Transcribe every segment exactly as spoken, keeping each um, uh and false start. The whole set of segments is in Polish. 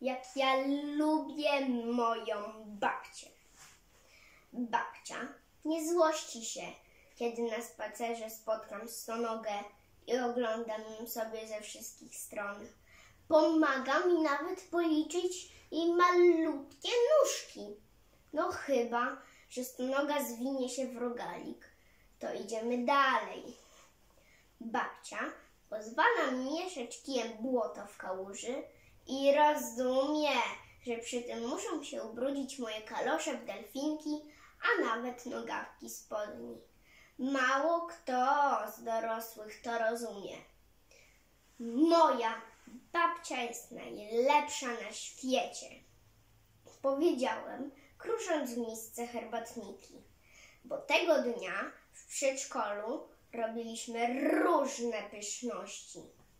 jak ja lubię moją babcię. Babcia nie złości się, kiedy na spacerze spotkam stonogę i oglądam ją sobie ze wszystkich stron. Pomaga mi nawet policzyć jej malutkie nóżki. No chyba, że stonoga zwinie się w rogalik, to idziemy dalej. Babcia pozwala mi mieszać kijem błoto w kałuży i rozumie, że przy tym muszą się ubrudzić moje kalosze w delfinki, a nawet nogawki spodni. Mało kto z dorosłych to rozumie. Moja babcia jest najlepsza na świecie, powiedziałem, krusząc w misce herbatniki, bo tego dnia w przedszkolu robiliśmy różne pyszności.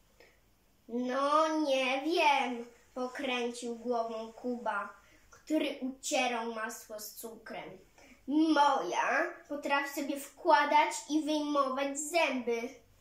No nie wiem, pokręcił głową Kuba, który ucierał masło z cukrem. Moja potrafi sobie wkładać i wyjmować zęby.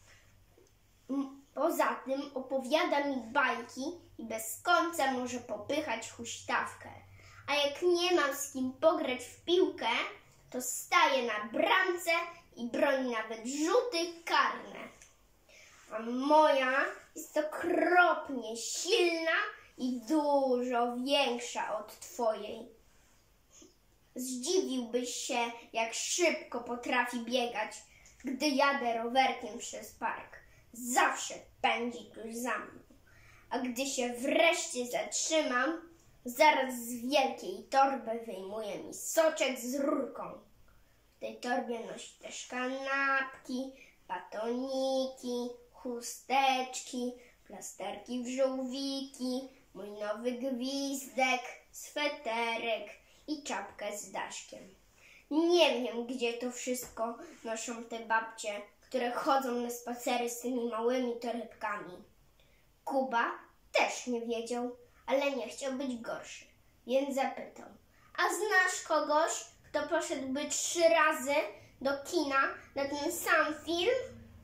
Poza tym opowiada mi bajki i bez końca może popychać huśtawkę. A jak nie mam z kim pograć w piłkę, to staje na bramce i broni nawet rzuty karne. A moja jest okropnie silna i dużo większa od twojej. Zdziwiłbyś się, jak szybko potrafi biegać, gdy jadę rowerkiem przez park. Zawsze pędzi tuż za mną. A gdy się wreszcie zatrzymam, zaraz z wielkiej torby wyjmuje mi soczek z rurką. W tej torbie nosi też kanapki, batoniki, chusteczki, plasterki w żółwiki, mój nowy gwizdek, sweterek i czapkę z daszkiem. Nie wiem, gdzie to wszystko noszą te babcie, które chodzą na spacery z tymi małymi torebkami. Kuba też nie wiedział, ale nie chciał być gorszy, więc zapytał: a znasz kogoś, kto poszedłby trzy razy do kina na ten sam film?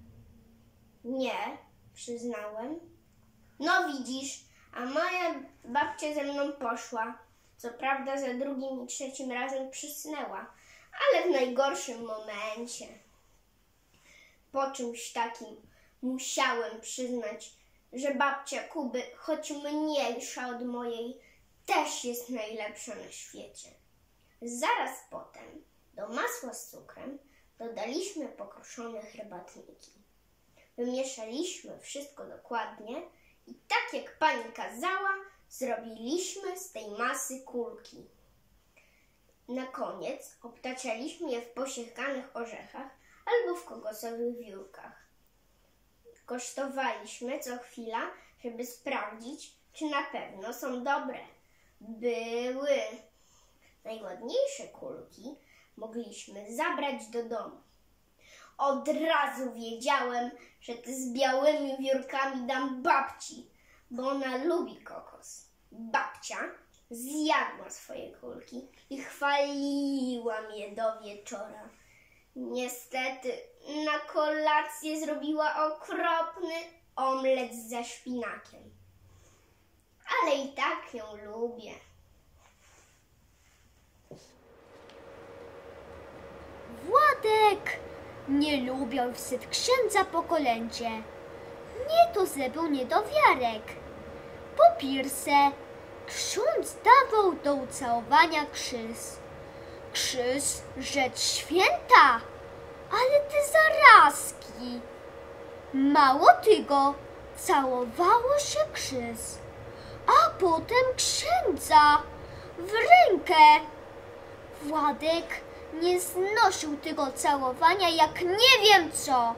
Nie, przyznałem. No widzisz, a moja babcia ze mną poszła. Co prawda za drugim i trzecim razem przysnęła, ale w najgorszym momencie. Po czymś takim musiałem przyznać, że babcia Kuby, choć mniejsza od mojej, też jest najlepsza na świecie. Zaraz potem do masła z cukrem dodaliśmy pokruszone herbatniki. Wymieszaliśmy wszystko dokładnie i tak jak pani kazała, zrobiliśmy z tej masy kulki. Na koniec obtaczaliśmy je w posiekanych orzechach albo w kokosowych wiórkach. Kosztowaliśmy co chwila, żeby sprawdzić, czy na pewno są dobre. Były. Najładniejsze kulki mogliśmy zabrać do domu. Od razu wiedziałem, że te z białymi wiórkami dam babci, bo ona lubi kokos. Babcia zjadła swoje kulki i chwaliła mnie do wieczora. Niestety na kolację zrobiła okropny omlet ze szpinakiem. Ale i tak ją lubię. Władek nie lubiał wstyd księdza po kolędzie. Nie to, że był niedowiarek. Po pirse ksiądz dawał do ucałowania krzyż. Krzyż rzecz święta, ale te zarazki. Mało tego, całowało się krzyż, a potem księdza w rękę. Władek nie znosił tego całowania jak nie wiem co.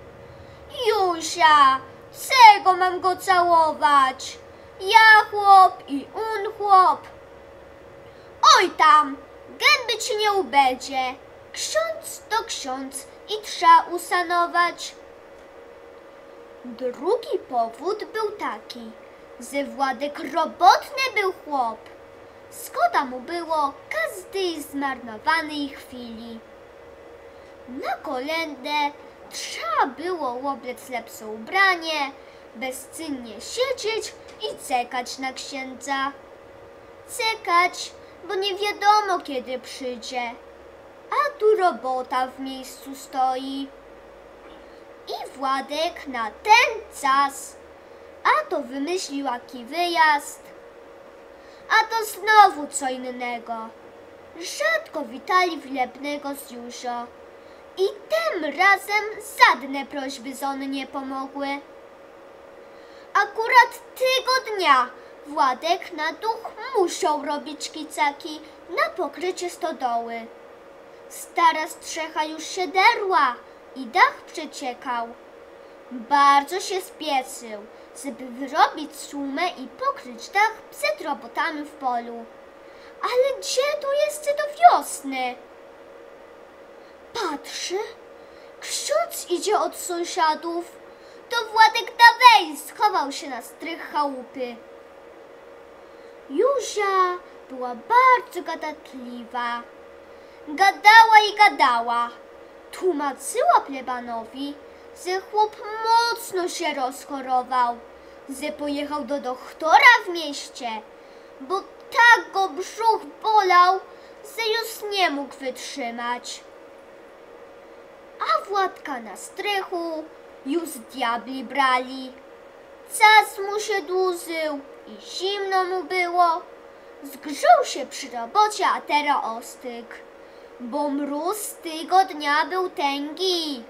Józia, czego mam go całować? Ja chłop i on chłop. Oj tam, gęby ci nie ubędzie. Ksiądz to ksiądz i trzeba usanować. Drugi powód był taki, że Władek robotny był chłop. Szkoda mu było każdej zmarnowanej chwili. Na kolędę trzeba było łoblec lepsze ubranie, bezczynnie siedzieć i czekać na księdza. czekać, bo nie wiadomo kiedy przyjdzie. A tu robota w miejscu stoi. I Władek na ten czas, a to wymyślił jaki wyjazd, a to znowu co innego. Rzadko witali Wlebnego z Józio i tym razem żadne prośby żony nie pomogły. Akurat tego dnia Władek na duch musiał robić kicaki na pokrycie stodoły. Stara strzecha już się derła i dach przeciekał. Bardzo się spieszył, żeby wyrobić sumę i pokryć dach przed robotami w polu. Ale gdzie tu jeszcze do wiosny? Patrzy, ksiądz idzie od sąsiadów. To Władek dawej schował się na strych chałupy. Józia była bardzo gadatliwa. Gadała i gadała. Tłumaczyła plebanowi, że chłop mocno się rozchorował, że pojechał do doktora w mieście, bo tak go brzuch bolał, że już nie mógł wytrzymać. A Władka na strychu już diabli brali. Czas mu się dłużył i zimno mu było. Zgrzył się przy robocie, a teraz ostygł, bo mróz tego dnia był tęgi.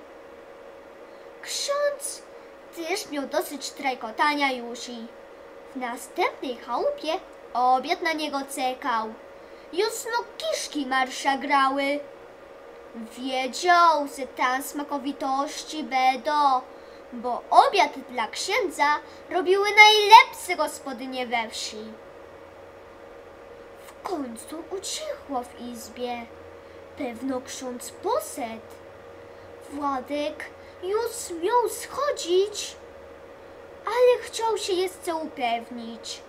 Ksiądz też miał dosyć trajkotania Józi. W następnej chałupie obiad na niego czekał. Już no kiszki marsza grały. Wiedział, że tam smakowitości będą, bo obiad dla księdza robiły najlepsze gospodynie we wsi. W końcu ucichło w izbie. Pewno ksiądz poszedł. Władek już miał schodzić, ale chciał się jeszcze upewnić.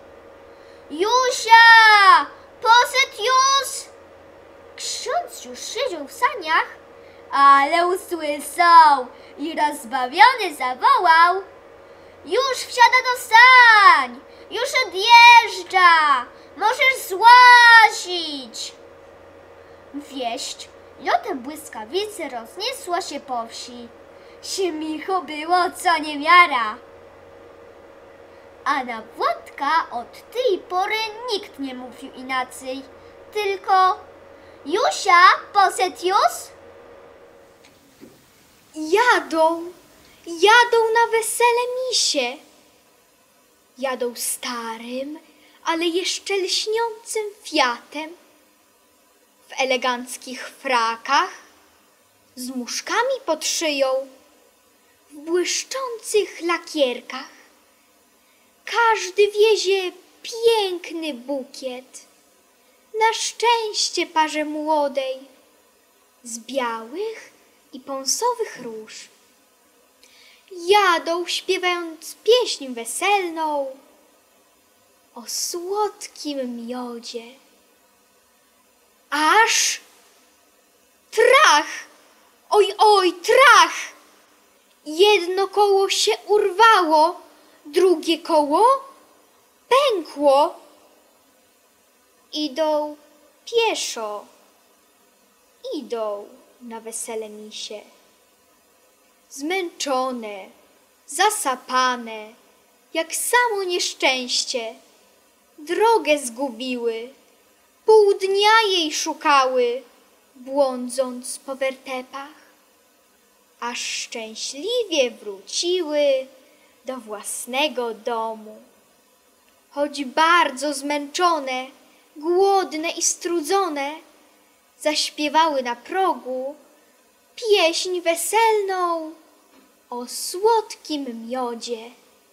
Józia! Poszedł już! Ksiądz już siedział w saniach, ale usłyszał i rozbawiony zawołał: już wsiada do sań! Już odjeżdża! Możesz złazić! Wieść lotem błyskawicy rozniosła się po wsi. Siemicho było co niemiara. A na Władka od tej pory nikt nie mówił inaczej, tylko: Józia, poszedł już? Jadą, jadą na wesele misie. Jadą starym, ale jeszcze lśniącym Fiatem, w eleganckich frakach, z muszkami pod szyją, w błyszczących lakierkach. Każdy wiezie piękny bukiet, na szczęście parze młodej, z białych i pąsowych róż. Jadą, śpiewając pieśń weselną o słodkim miodzie. Aż trach, oj, oj, trach! Jedno koło się urwało, drugie koło pękło. Idą pieszo, idą na wesele misie. Zmęczone, zasapane, jak samo nieszczęście, drogę zgubiły, pół dnia jej szukały, błądząc po wertepach, aż szczęśliwie wróciły do własnego domu. Choć bardzo zmęczone, głodne i strudzone, zaśpiewały na progu pieśń weselną o słodkim miodzie.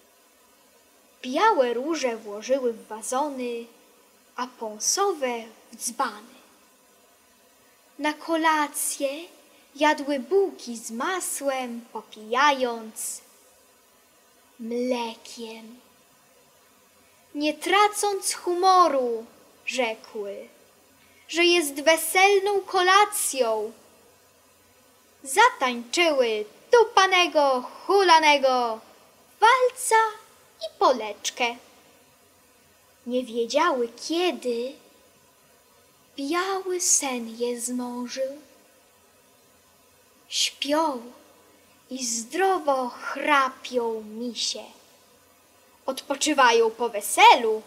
Białe róże włożyły w wazony, a pąsowe w dzbany. Na kolację jadły bułki z masłem, popijając mlekiem. Nie tracąc humoru, rzekły, że jest weselną kolacją. Zatańczyły tupanego, hulanego, walca i poleczkę. nie wiedziały kiedy, biały sen je zmorzył. Śpią i zdrowo chrapią misie, odpoczywają po weselu.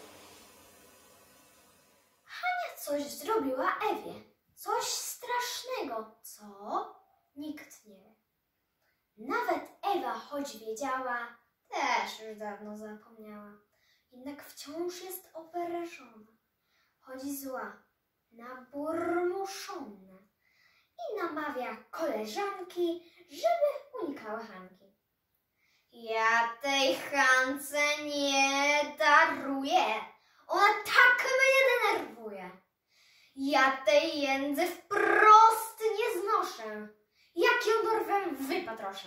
Hania coś zrobiła Ewie, coś strasznego, co? Nikt nie wie. Nawet Ewa, choć wiedziała, też już dawno zapomniała. Jednak wciąż jest obrażona. Chodzi zła, naburmuszona i namawia koleżanki, żeby unikały Hanki. Ja tej Hance nie daruję. Ona tak mnie denerwuje. Ja tej jędzy wprost nie znoszę. Jak ją dorwę, wypatroszę.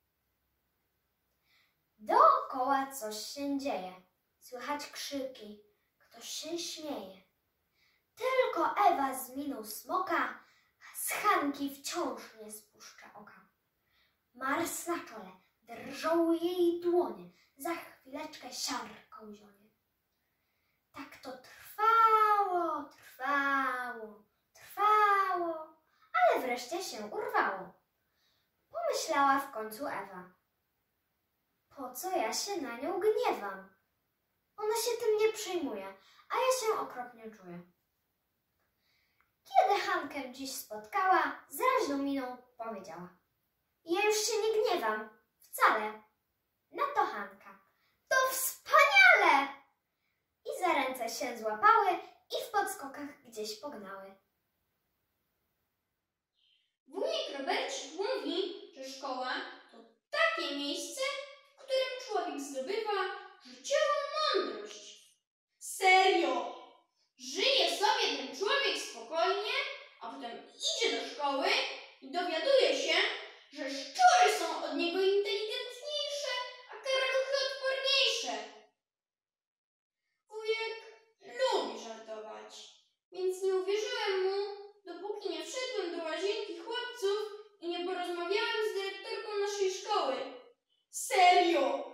Dookoła coś się dzieje. Słychać krzyki. Ktoś się śmieje. Tylko Ewa z miną smoka z Hanki wciąż nie spuszcza oka. Mars na czole, drżą jej dłonie. Za chwileczkę siarką zionie. Tak to trwało, trwało, trwało, ale wreszcie się urwało. Pomyślała w końcu Ewa. Po co ja się na nią gniewam? Ona się tym nie przejmuje, a ja się okropnie czuję. Kiedy Hankę dziś spotkała, z raźną miną powiedziała. Ja już się nie gniewam, wcale. Na to Hanka. To wspaniale! I za ręce się złapały i w podskokach gdzieś pognały. Wujek Robercik mówi, że szkoła to takie miejsce, w którym człowiek zdobywa życiową mądrość. Serio! Żyje sobie ten człowiek spokojnie, a potem idzie do szkoły i dowiaduje się, że szczury są od niego inteligentniejsze, a karaluchy odporniejsze. Wujek lubi żartować, więc nie uwierzyłem mu, dopóki nie wszedłem do łazienki chłopców i nie porozmawiałem z dyrektorką naszej szkoły. Serio!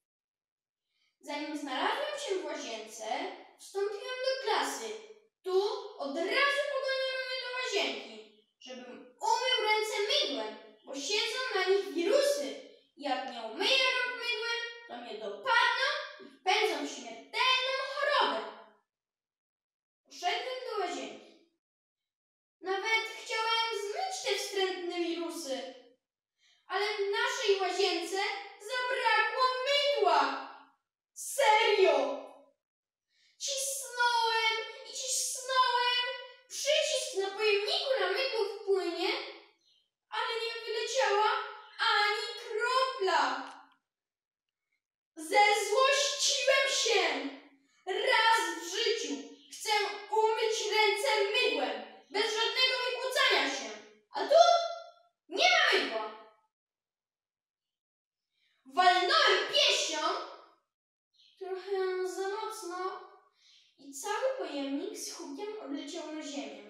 Zanim znalazłem się w łazience, wstąpiłem do klasy. Tu od razu pogoniono mnie do łazienki, żebym umył ręce mydłem, bo siedzą na nich wirusy. Jak nie umyję rąk mydłem, to mnie dopadną i wpędzą w śmiertelną chorobę. Poszedłem do łazienki. Nawet chciałem zmyć te wstrętne wirusy, ale w naszej łazience zabrakło mydła. Serio! Cisnąłem i cisnąłem. Przycisk na pojemniku na mydło wpłynie, ale nie wyleciała ani kropla. Zezłościłem się. Raz w życiu chcę umyć ręce mydłem, bez żadnego wykłócania się. A tu nie ma mydła. Walnąłem pięścią trochę za mocno i cały pojemnik z hukiem odleciał na ziemię.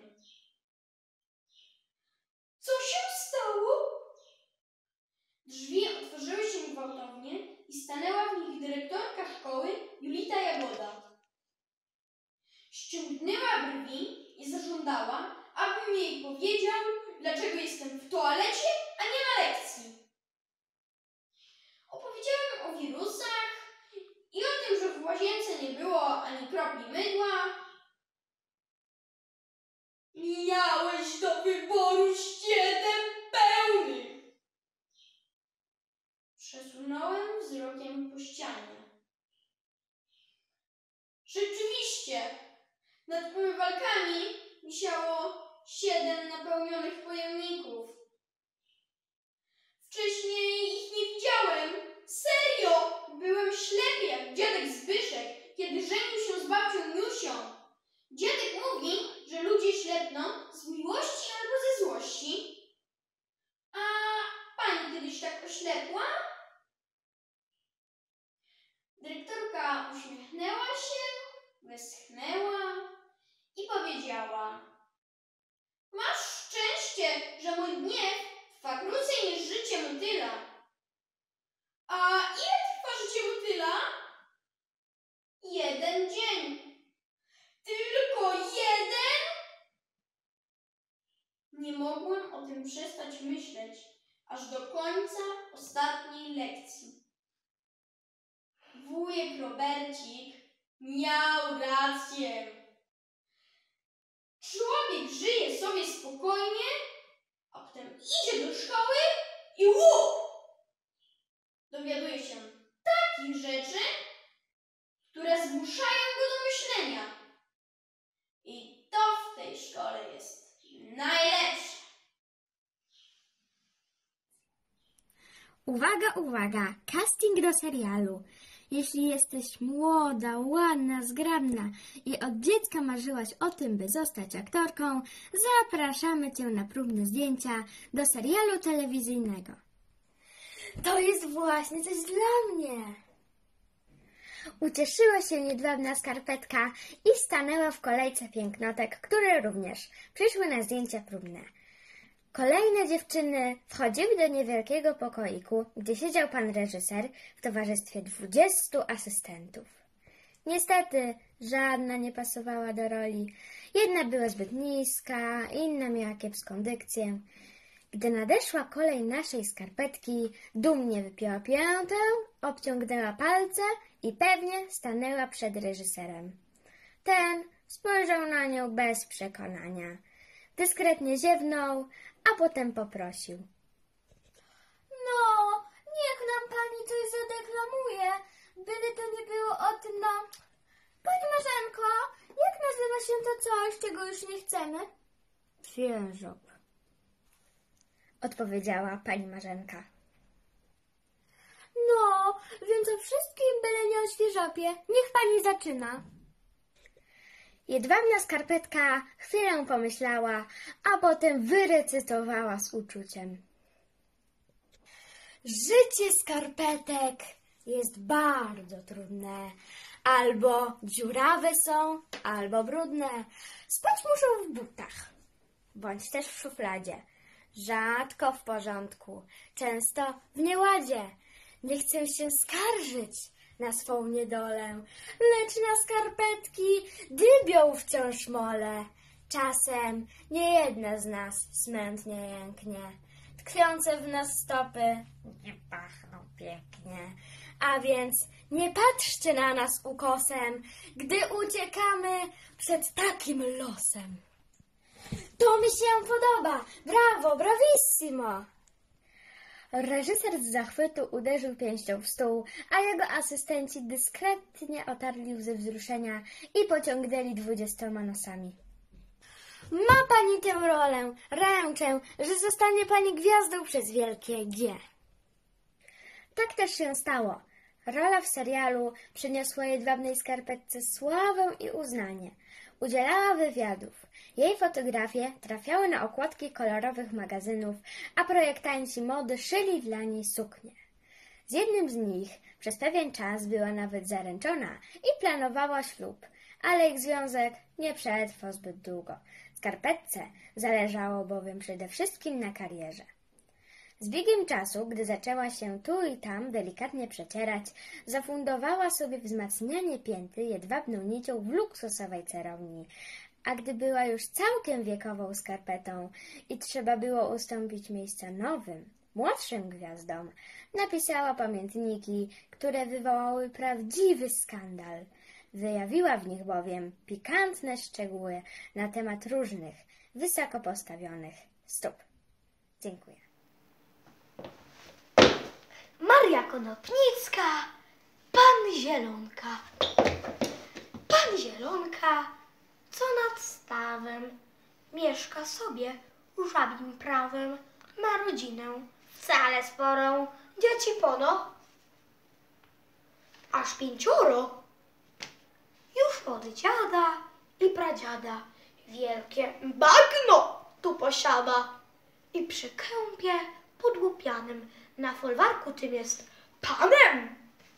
Co się stało? Drzwi otworzyły się gwałtownie i stanęła w nich dyrektorka szkoły Julita Jagoda. Ściągnęła brwi i zażądała, abym jej powiedział, dlaczego jestem w toalecie, a nie na lekcji. Opowiedziałem o wirusach i o tym, że w łazience nie było ani kropli mydła. Miałeś do wyboru siedem pełnych. Przesunąłem wzrokiem po ścianie. Rzeczywiście, nad umywalkami wisiało siedem napełnionych pojemników. Wcześniej ich nie widziałem. Serio! Byłem ślepy jak dziadek Zbyszek, kiedy żenił się z babcią Niusią. Dziadek mówi, że ludzie ślepną z miłości albo ze złości. A pani kiedyś tak oślepła? Dyrektorka uśmiechnęła się, westchnęła i powiedziała: masz szczęście, że mój gniew trwa krócej niż życie motyla. A ile trwa życie motyla? Jeden dzień. mogłem o tym przestać myśleć aż do końca ostatniej lekcji. Wujek Robercik miał rację. Człowiek żyje sobie spokojnie, a potem idzie do szkoły i łup! Dowiaduje się takich rzeczy, które zmuszają go do myślenia. I to w tej szkole jest najlepsze. Uwaga, uwaga! Casting do serialu. Jeśli jesteś młoda, ładna, zgrabna i od dziecka marzyłaś o tym, by zostać aktorką, zapraszamy Cię na próbne zdjęcia do serialu telewizyjnego. To jest właśnie coś dla mnie! Ucieszyła się jedwabna skarpetka i stanęła w kolejce pięknotek, które również przyszły na zdjęcia próbne. Kolejne dziewczyny wchodziły do niewielkiego pokoiku, gdzie siedział pan reżyser w towarzystwie dwudziestu asystentów. Niestety żadna nie pasowała do roli. Jedna była zbyt niska, inna miała kiepską dykcję. Gdy nadeszła kolej naszej skarpetki, dumnie wypięła piętę, obciągnęła palce i pewnie stanęła przed reżyserem. Ten spojrzał na nią bez przekonania. Dyskretnie ziewnął, a potem poprosił. No, niech nam pani coś zadeklamuje, byle to nie było o tym, no... Pani Marzenko, jak nazywa się to coś, czego już nie chcemy? Świeżop, odpowiedziała pani Marzenka. No, więc o wszystkim byle nie o świeżopie. Niech pani zaczyna. Jedwabna skarpetka chwilę pomyślała, a potem wyrecytowała z uczuciem. Życie skarpetek jest bardzo trudne. Albo dziurawe są, albo brudne. Spać muszą w butach, bądź też w szufladzie. Rzadko w porządku, często w nieładzie. Nie chcę się skarżyć na swą niedolę, lecz na skarpetki dybią wciąż mole. Czasem niejedna z nas smętnie jęknie. Tkwiące w nas stopy nie pachną pięknie. A więc nie patrzcie na nas ukosem, gdy uciekamy przed takim losem. To mi się podoba! Brawo, bravissimo! Reżyser z zachwytu uderzył pięścią w stół, a jego asystenci dyskretnie otarli łzy wzruszenia i pociągnęli dwudziestoma nosami. Ma pani tę rolę, ręczę, że zostanie pani gwiazdą przez wielkie G. Tak też się stało. Rola w serialu przyniosła jedwabnej skarpetce sławę i uznanie. Udzielała wywiadów. Jej fotografie trafiały na okładki kolorowych magazynów, a projektanci mody szyli dla niej suknie. Z jednym z nich przez pewien czas była nawet zaręczona i planowała ślub, ale ich związek nie przetrwał zbyt długo. Skarpetce zależało bowiem przede wszystkim na karierze. Z biegiem czasu, gdy zaczęła się tu i tam delikatnie przecierać, zafundowała sobie wzmacnianie pięty jedwabną nicią w luksusowej cerowni, a gdy była już całkiem wiekową skarpetą i trzeba było ustąpić miejsca nowym, młodszym gwiazdom, napisała pamiętniki, które wywołały prawdziwy skandal. Wyjawiła w nich bowiem pikantne szczegóły na temat różnych, wysoko postawionych stóp. Dziękuję. Maria Konopnicka, pan Zielonka. Pan Zielonka, co nad stawem, mieszka sobie żabim prawem, ma rodzinę wcale sporą, dzieci pono, aż pięcioro. Już od dziada i pradziada wielkie bagno tu posiada i przy kępie podłupianym na folwarku tym jest panem.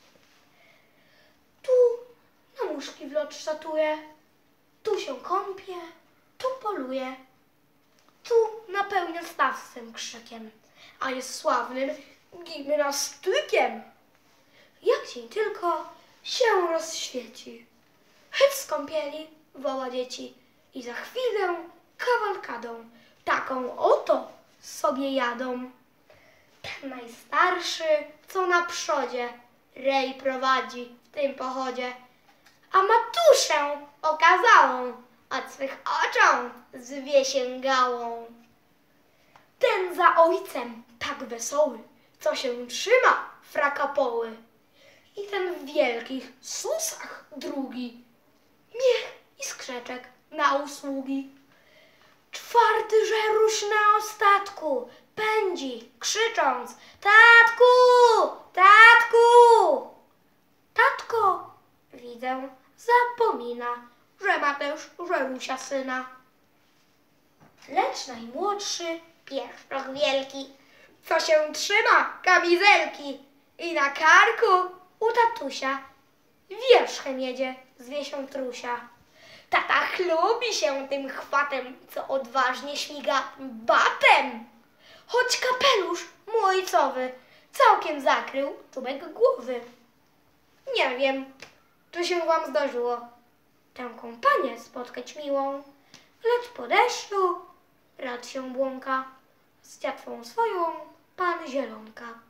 Tu na muszki wlot szatuje, tu się kąpie, tu poluje, tu napełnia staw swym krzykiem, a jest sławnym gimnastykiem. Jak dzień tylko się rozświeci, hyc z kąpieli woła dzieci i za chwilę kawalkadą taką oto sobie jadą. Ten najstarszy, co na przodzie, rej prowadzi w tym pochodzie, a matuszę okazałą, od swych oczom zwie sięgałą. Ten za ojcem tak wesoły, co się trzyma frakapoły, i ten w wielkich susach drugi, miech i skrzeczek na usługi. Czwarty żeruś na ostatku pędzi, krzycząc: tatku, tatku! Tatko, widzę, zapomina, że ma też żerusia syna. Lecz najmłodszy, pieszczok wielki, co się trzyma kamizelki i na karku u tatusia wierzchem jedzie z wiesią trusia. Tata chlubi się tym chwatem, co odważnie śmiga batem, choć kapelusz mu ojcowy całkiem zakrył czubek głowy. Nie wiem, czy się wam zdarzyło tę kompanię spotkać miłą, lecz po deszczu rad się błąka z dziatwą swoją pan Zielonka.